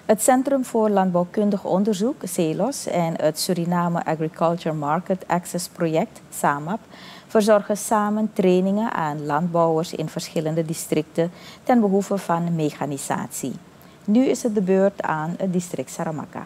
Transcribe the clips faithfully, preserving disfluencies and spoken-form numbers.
Het Centrum voor Landbouwkundig Onderzoek, CELOS, en het Suriname Agriculture Market Access Project, SAMAP, verzorgen samen trainingen aan landbouwers in verschillende districten ten behoeve van mechanisatie. Nu is het de beurt aan het district Saramacca.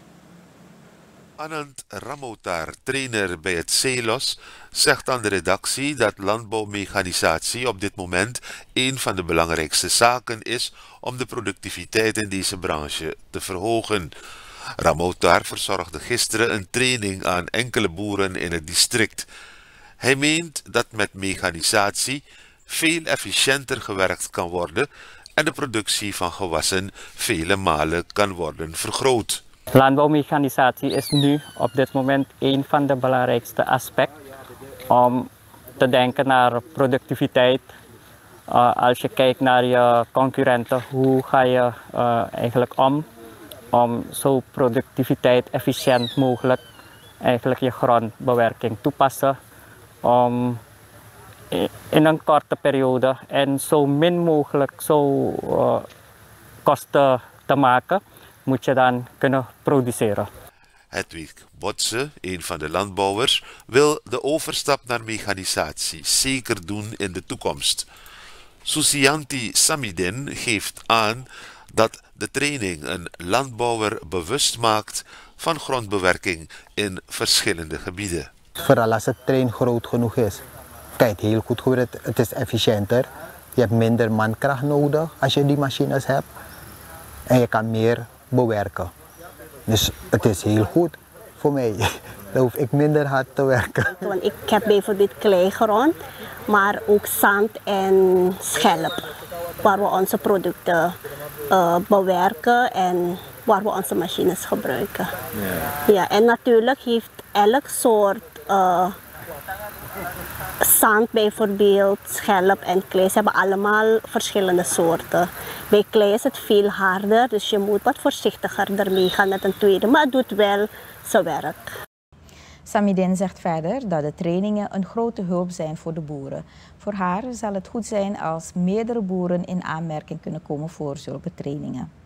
Anand Ramotar, trainer bij het CELOS, zegt aan de redactie dat landbouwmechanisatie op dit moment een van de belangrijkste zaken is om de productiviteit in deze branche te verhogen. Ramotar verzorgde gisteren een training aan enkele boeren in het district. Hij meent dat met mechanisatie veel efficiënter gewerkt kan worden en de productie van gewassen vele malen kan worden vergroot. Landbouwmechanisatie is nu op dit moment een van de belangrijkste aspecten om te denken naar productiviteit. Uh, als je kijkt naar je concurrenten, hoe ga je uh, eigenlijk om om zo productiviteit efficiënt mogelijk eigenlijk je grondbewerking toepassen om in een korte periode en zo min mogelijk zo uh, kosten te maken, moet je dan kunnen produceren. Hedwig Botse, een van de landbouwers, wil de overstap naar mechanisatie zeker doen in de toekomst. Susianti Samidin geeft aan dat de training een landbouwer bewust maakt van grondbewerking in verschillende gebieden. Vooral als het terrein groot genoeg is. Kijk, heel goed hoe het, het is efficiënter. Je hebt minder mankracht nodig als je die machines hebt. En je kan meer bewerken. Dus het is heel goed voor mij. Dan hoef ik minder hard te werken. Want ik heb bijvoorbeeld kleigrond, maar ook zand en schelp. Waar we onze producten uh, bewerken en waar we onze machines gebruiken. Ja. Ja, en natuurlijk heeft elk soort uh, zand bijvoorbeeld, schelp en klei, ze hebben allemaal verschillende soorten. Bij klei is het veel harder, dus je moet wat voorzichtiger ermee gaan met een tweede, maar het doet wel zijn werk. Samidin zegt verder dat de trainingen een grote hulp zijn voor de boeren. Voor haar zal het goed zijn als meerdere boeren in aanmerking kunnen komen voor zulke trainingen.